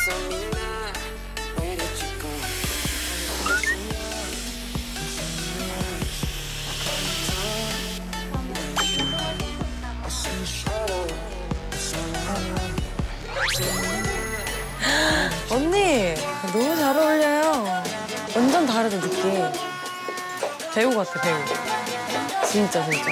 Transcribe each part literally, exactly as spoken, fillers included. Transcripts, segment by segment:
언니 너무 잘 어울려요. 완전 다르다 느낌. 배우 같아 배우. 진짜 진짜.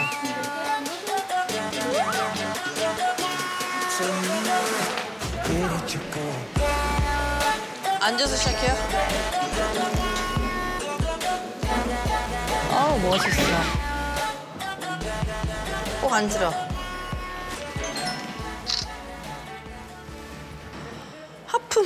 앉아서 시작해요? 아우 멋있어. 꼭 앉으라. 하품.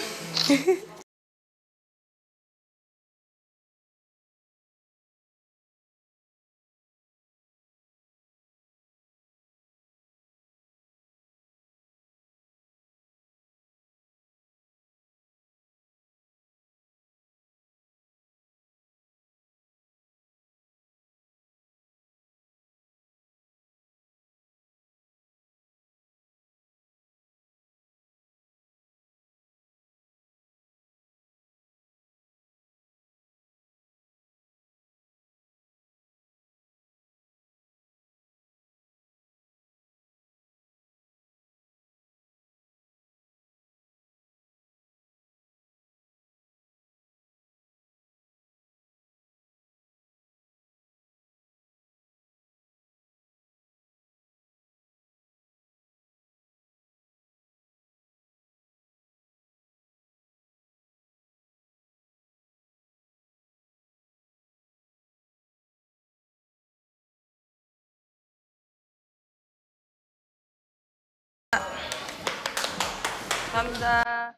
감사합니다.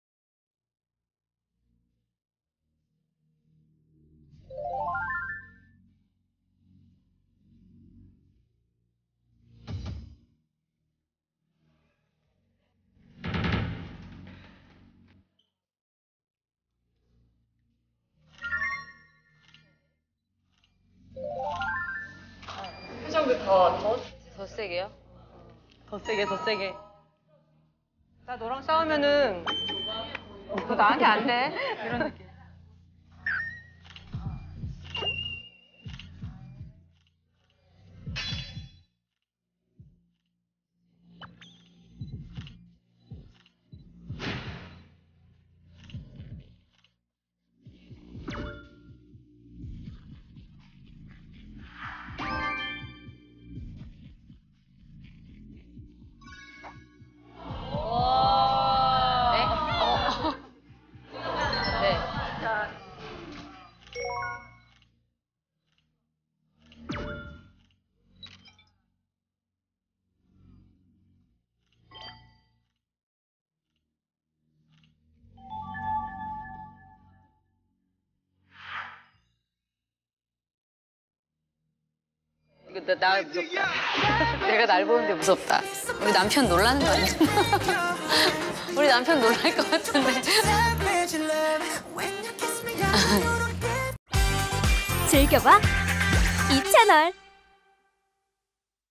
표정도 더, 더, 더 세게요? 더 세게, 더 세게. 나 너랑 싸우면은 너 나한테 안 돼. 이런 느낌. 이거 나 무섭다. 내가 날 보는데 무섭다. 우리 남편 놀라는 거 아니야? 우리 남편 놀랄 것 같은데. 즐겨봐 이 채널.